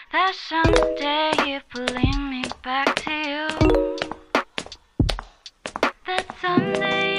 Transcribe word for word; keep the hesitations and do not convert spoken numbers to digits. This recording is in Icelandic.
that someday you're pulling me back to you. That someday